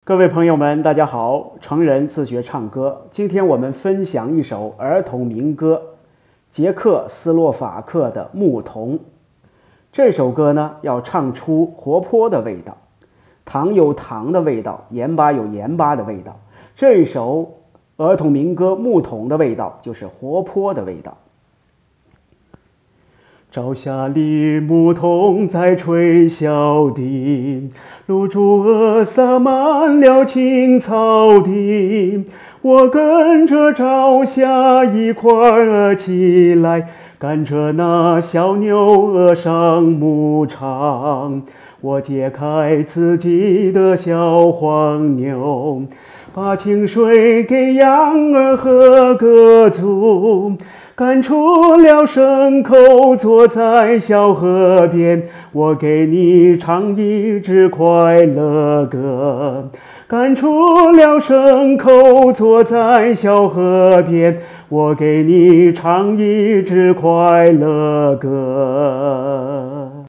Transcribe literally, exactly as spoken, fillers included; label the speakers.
Speaker 1: 各位朋友们，大家好！成人自学唱歌，今天我们分享一首儿童民歌，捷克斯洛伐克的《牧童》。这首歌呢，要唱出活泼的味道，糖有糖的味道，盐巴有盐巴的味道。这首儿童民歌《牧童》的味道就是活泼的味道。朝霞里，牧童在吹小笛，露珠儿洒满了青草地。我跟着朝霞一块儿起来，赶着那小牛儿上牧场。我解开自己的小黄牛，把清水给羊儿喝个足。赶出了牲口，坐在小河边，我给你唱一支快乐歌。赶出了牲口，坐在小河边，我给你唱一支快乐歌。